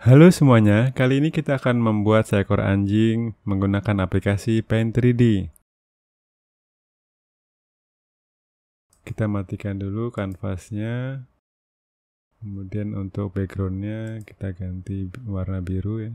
Halo semuanya, kali ini kita akan membuat seekor anjing menggunakan aplikasi Paint 3D. Kita matikan dulu kanvasnya, kemudian untuk backgroundnya kita ganti warna biru ya.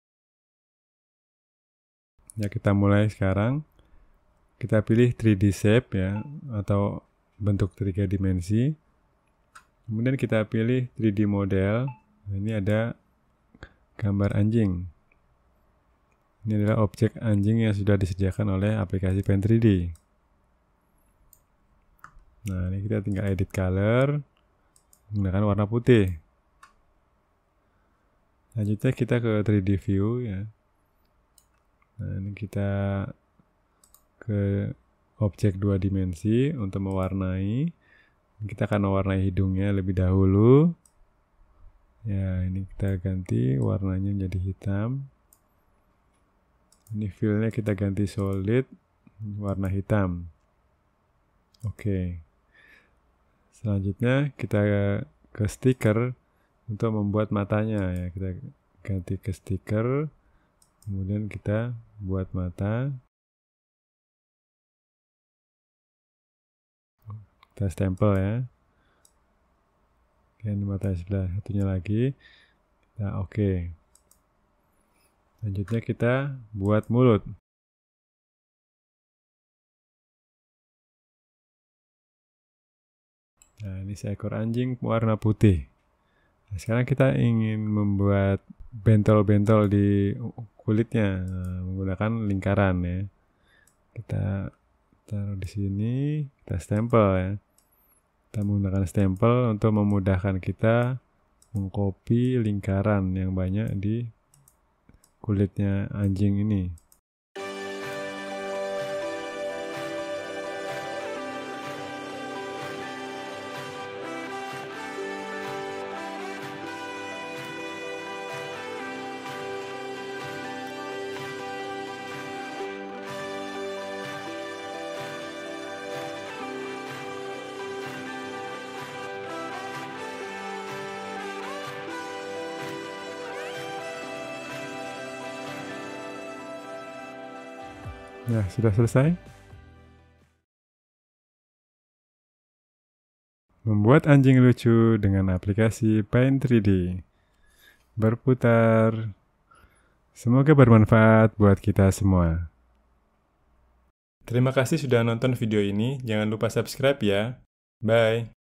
Ya, kita mulai sekarang. Kita pilih 3D shape ya, atau bentuk 3 dimensi. Kemudian kita pilih 3D model. Ini ada gambar anjing. Ini adalah objek anjing yang sudah disediakan oleh aplikasi Paint 3D. Nah, ini kita tinggal edit color menggunakan warna putih. Selanjutnya kita ke 3D view ya. Nah, ini kita ke objek 2 dimensi untuk mewarnai. Kita akan mewarnai hidungnya lebih dahulu. Ya, ini kita ganti warnanya menjadi hitam. Ini fill-nya kita ganti solid warna hitam. Oke. Selanjutnya kita ke stiker untuk membuat matanya ya. Kita ganti ke stiker. Kemudian kita buat mata. Kita stempel ya. Dan mata sebelah satunya lagi. Nah, oke. Selanjutnya kita buat mulut. Nah, ini seekor anjing warna putih. Nah, sekarang kita ingin membuat bentol-bentol di kulitnya menggunakan lingkaran ya. Kita taruh di sini, kita stempel ya. Kita menggunakan stempel untuk memudahkan kita mengcopy lingkaran yang banyak di kulitnya anjing ini. Ya, sudah selesai. Membuat anjing lucu dengan aplikasi Paint 3D. Berputar. Semoga bermanfaat buat kita semua. Terima kasih sudah nonton video ini. Jangan lupa subscribe ya. Bye.